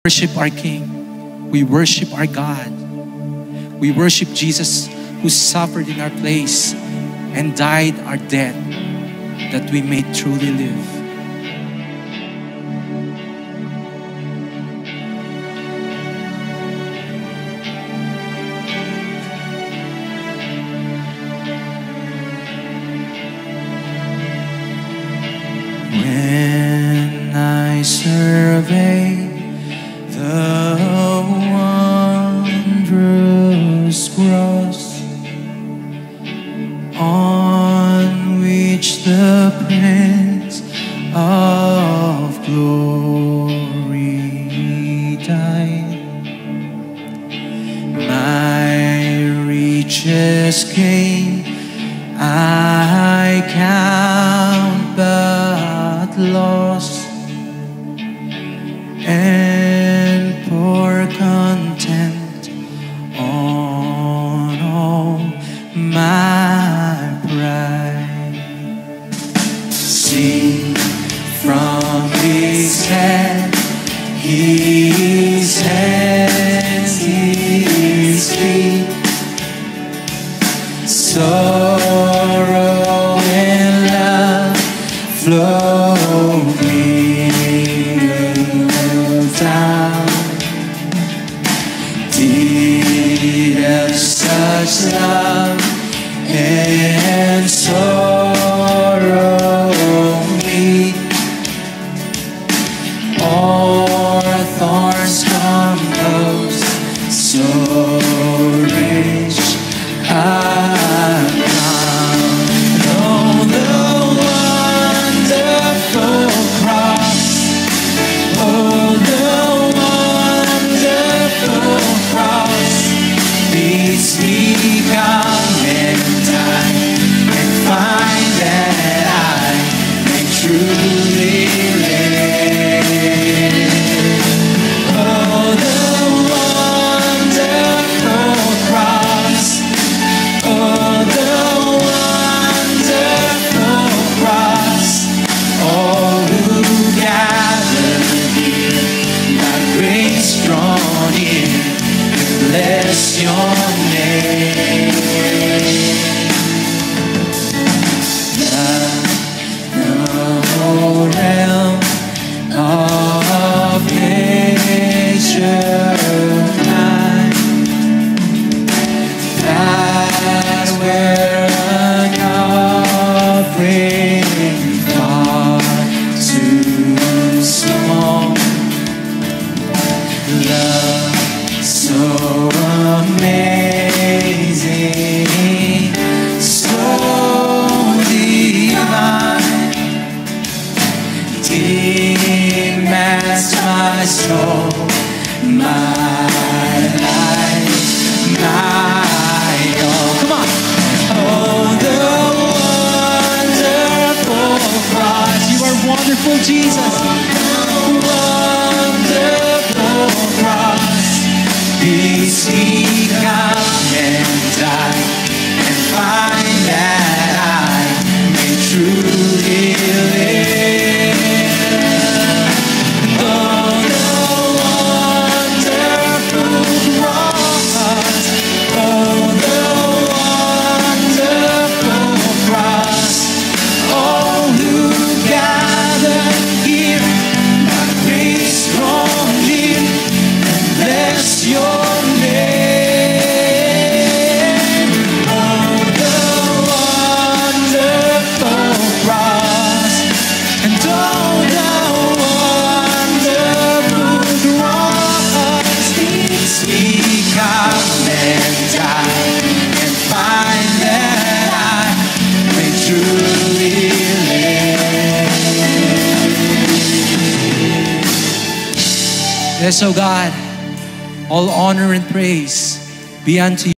worship our King. We worship our God. We worship Jesus who suffered in our place and died our death that we may truly live. When I survey the wondrous cross on which the Prince of Glory died, my richest gain I count but loss, and pour content on all my pride. See from his head, his hands, his feet, sorrow and love flow me down. Deed of such love and sorrow meet, all thorns composed, so rich I found. Oh, the wonderful cross. Oh, the wonderful cross. Bids me come and die and find that I may truly live. Oh, the wonderful cross. Oh, the wonderful cross. All who gather here, thy grace drawn in, bless your name. The realm of nature time, that were an offering far too small. Love so amazing, so divine, demands my soul, my life, my all. Come on. Oh, the wonderful cross. You are wonderful, Jesus. Wonderful cross. Bids me come and die and find that I may truly live. Oh, the wonderful cross. Oh, the wonderful cross. All who gather here, my grace drawn near, and bless your name. Oh, the wonderful cross, and all the wonderful cross. Bids me come and die and find that I may truly live. Yes, oh God, all honor and praise be unto you.